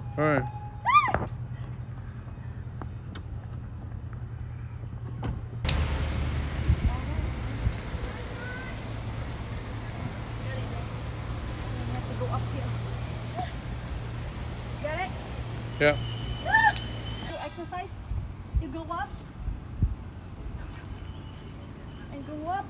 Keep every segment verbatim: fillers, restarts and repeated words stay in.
All right. Go up here. Get it? Yeah. You exercise, you go up and go up.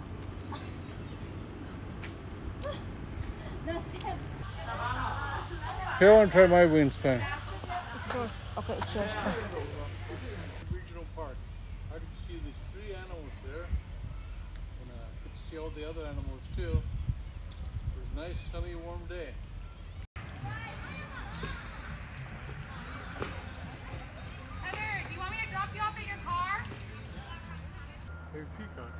That's it. Here, I want to try my wingspan. Sure. Okay, sure. Regional park. I can see these three animals there, and uh, get to see all the other animals too. It's a nice, sunny, warm day. Heather, do you want me to drop you off at your car? Hey, peacock.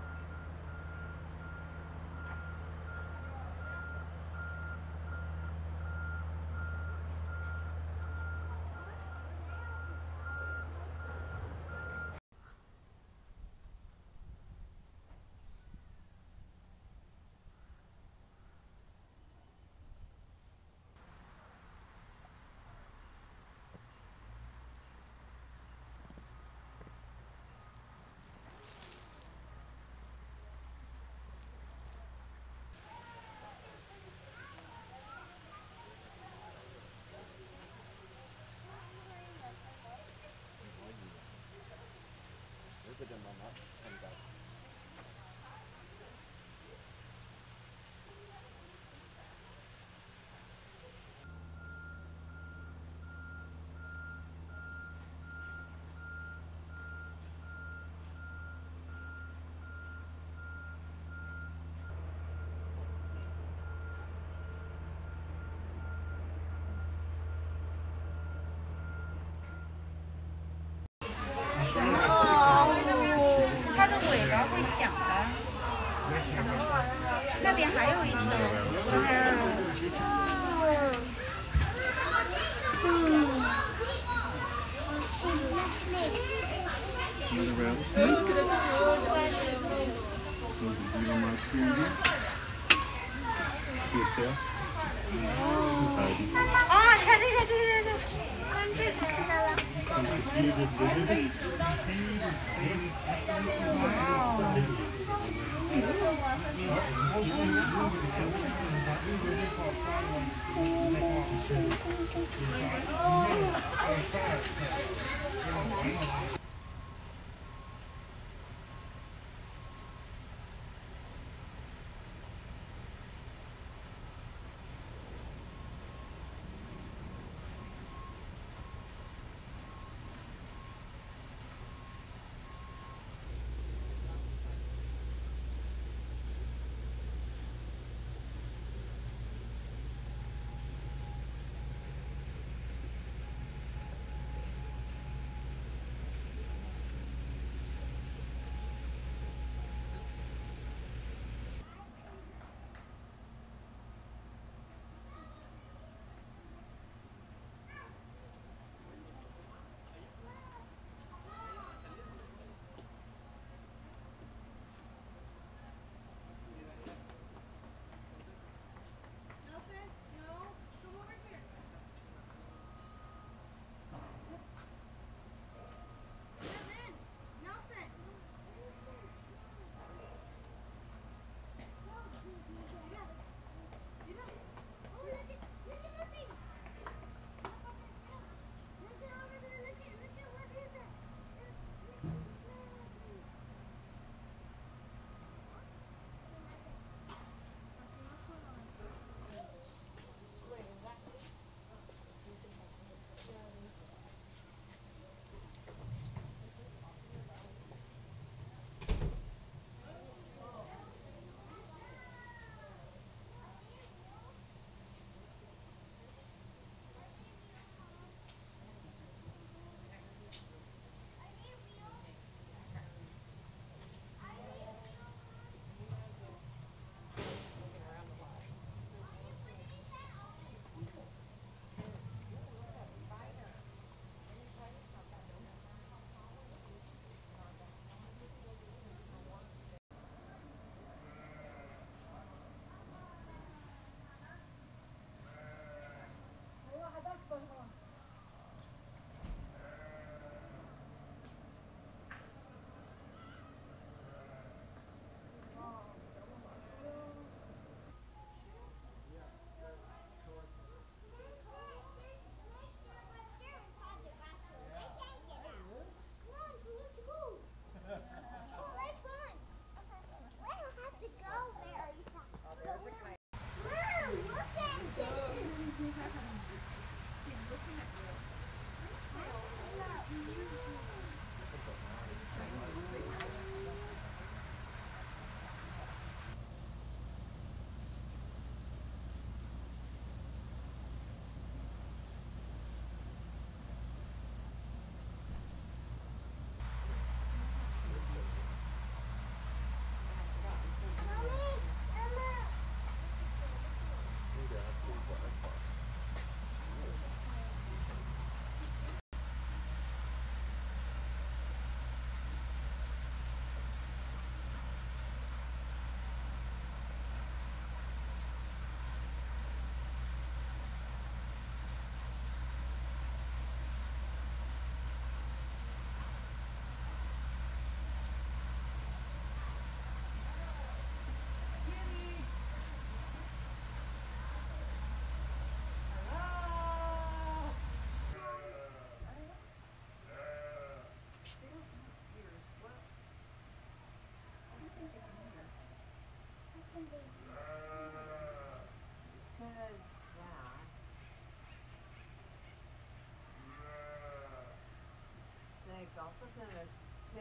Another rattlesnake. So is the beetle monster in here. See his tail? He's hiding. Ah, Teddy, Teddy, Teddy. Bearded lizard.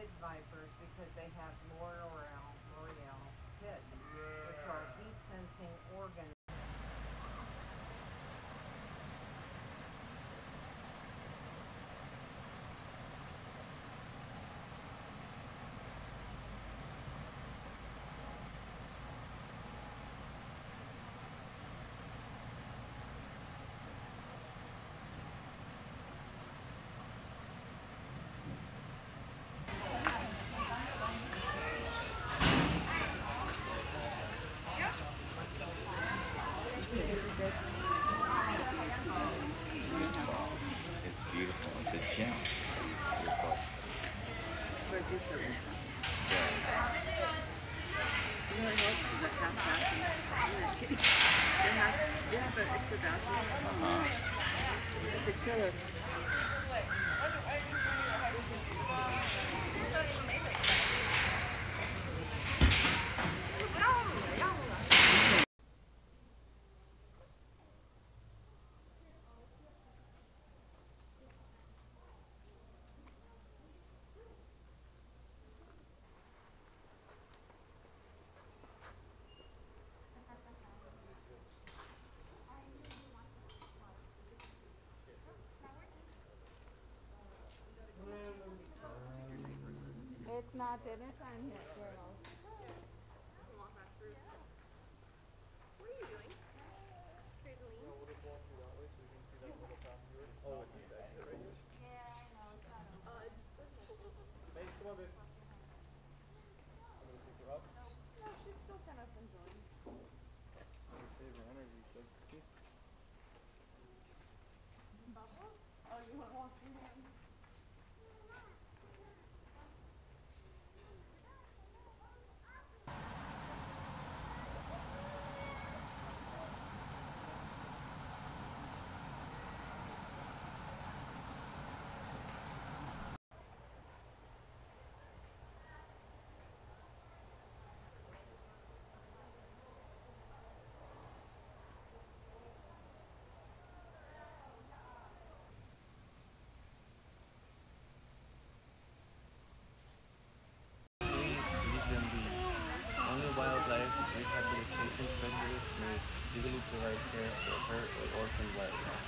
pit vipers because they have l'oreal l'oreal pits, which are heat sensing organs. It's beautiful. It's a gem. Beautiful. It's a killer. It's not dinner time yet, girl. What are you doing? Drizzling? Oh, it's this exit right here? Yeah, I know. It's not a... Uh, it's... Hey, come on, babe. I'm gonna pick her up. No, she's still kind of enjoying. Save her energy, should she? Oh, you want to wash your hands? Only wildlife rehabilitation specialist may legally provide care for hurt or orphaned wildlife.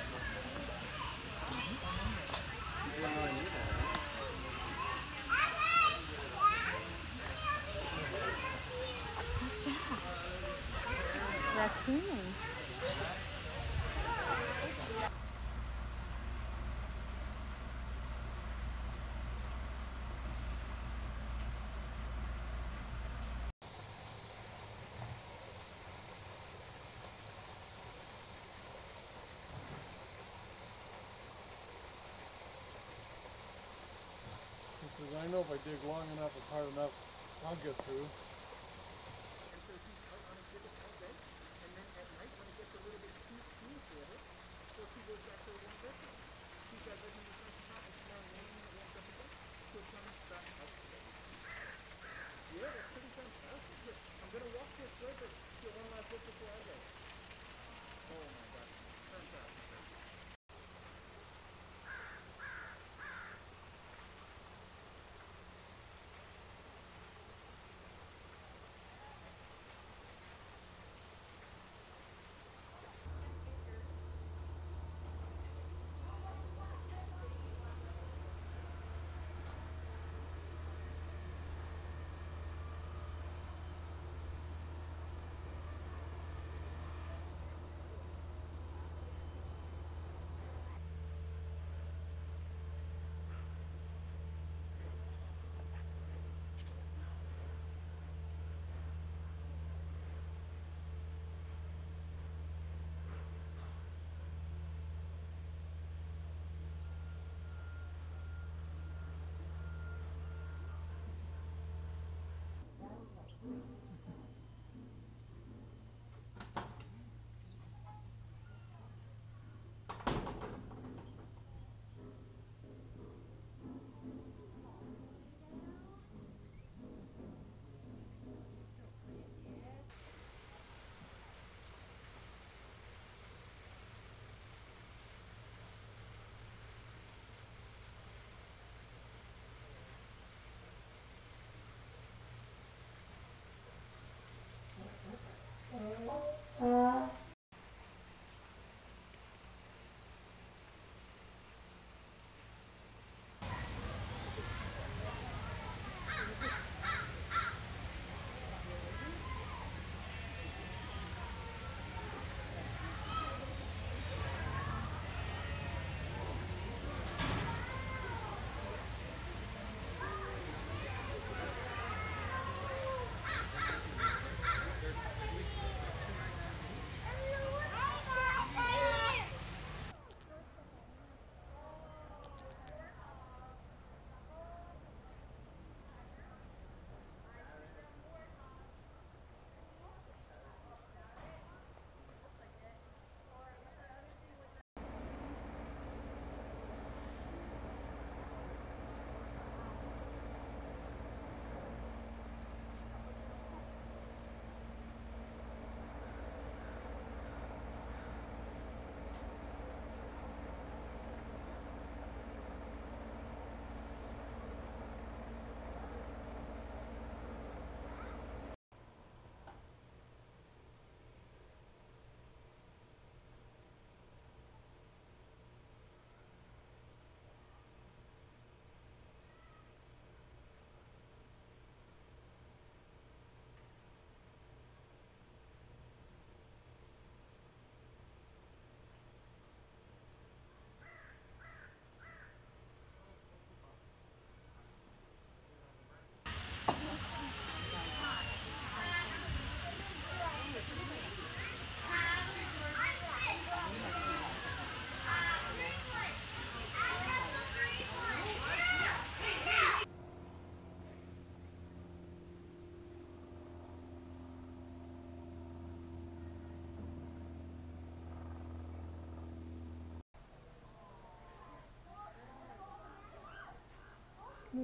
What's that? Raccoon. He says, I know if I dig long enough and hard enough, I'll get through.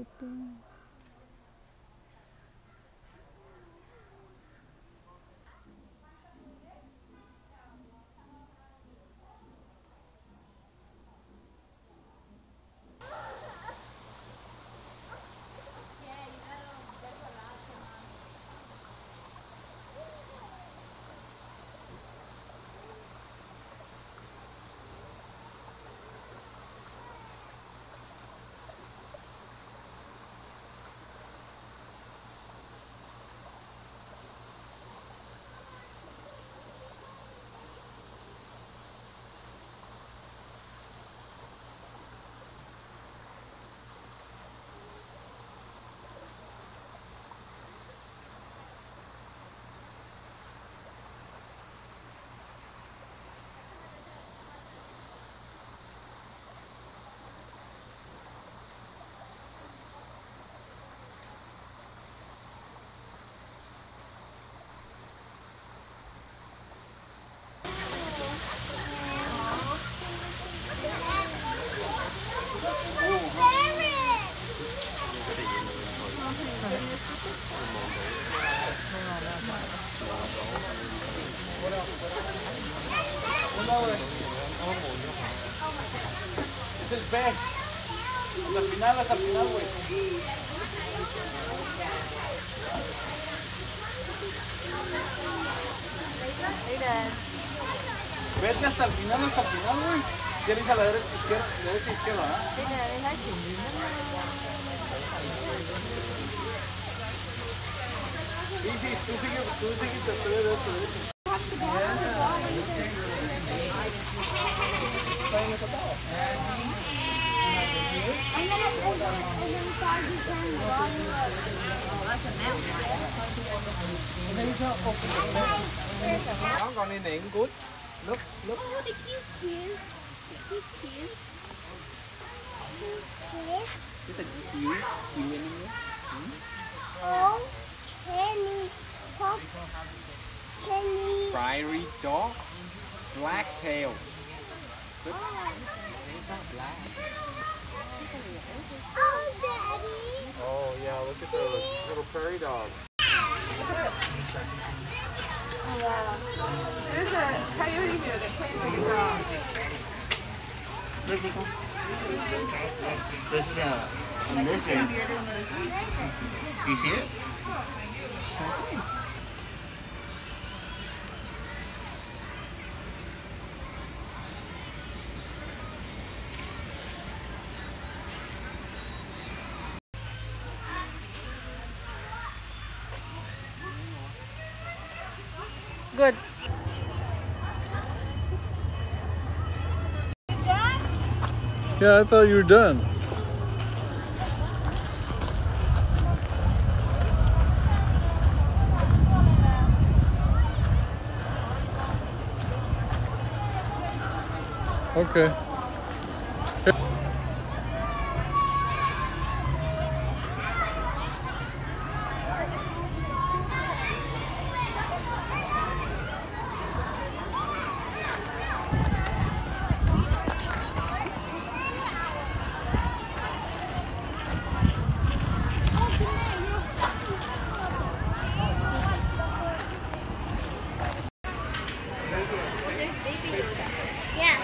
sleeping. Es el pez. Hasta el final, hasta el final, güey. Vete hasta el final, hasta el final, güey. ¿Quieres a la derecha, izquierda, derecha, izquierda, ¿ah? Sí, sí, tú sigue, tú sigue, te estoy de derecha, derecha. Nó còn đi niệm good. Look, look. Oh, the kiss kiss. The kiss kiss. Kiss kiss. It's a cute, cute animal. Oh, Kenny. Pop. Kenny. Prairie dog, black tail. Look. It's not black. Oh, Daddy. Oh yeah, look at those little prairie dogs. There's a coyote here that plays like a dog. Look, Nico. This is a, a lizard. You see it? Good. Yeah, I thought you were done. Okay. Yeah.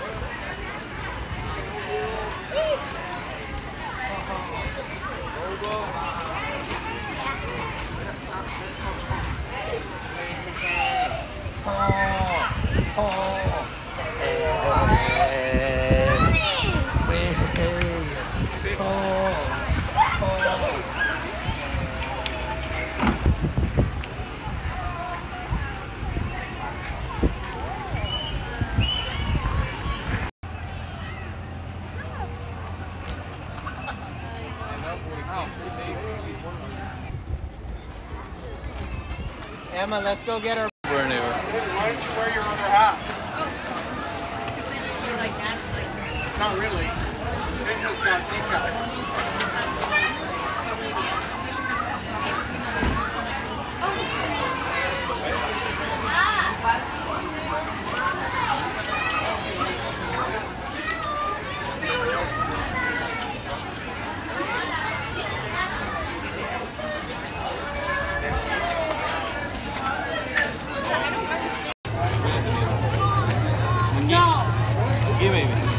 Emma, let's go get her. Anyway. Why don't you wear your other hat? Not really. This has got peacocks. Aquí, baby.